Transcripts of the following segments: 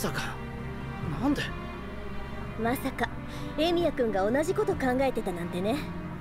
さか。なんで？ まさかエミヤ君が同じこと考えてたなんてね。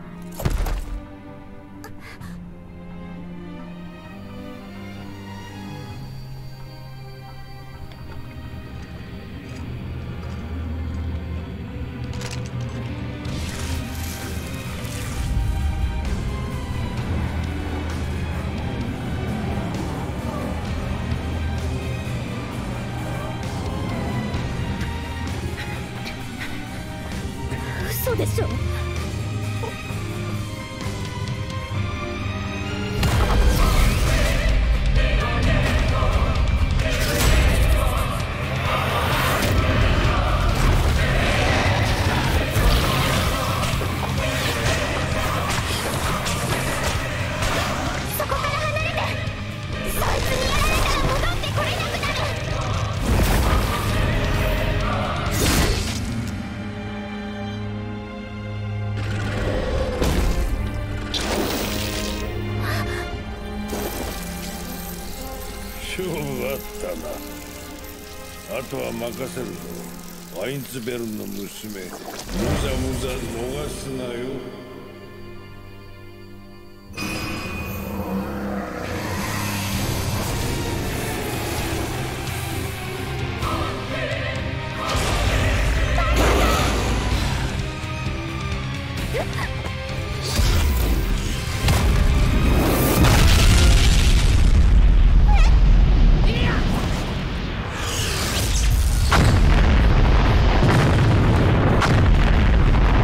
嘘でしょ。そこから離れて。そいつにやられたら戻ってこれなくなる。 勝負あったな。あとは任せるぞ。ワインツベルンの娘、むざむざ逃すなよ。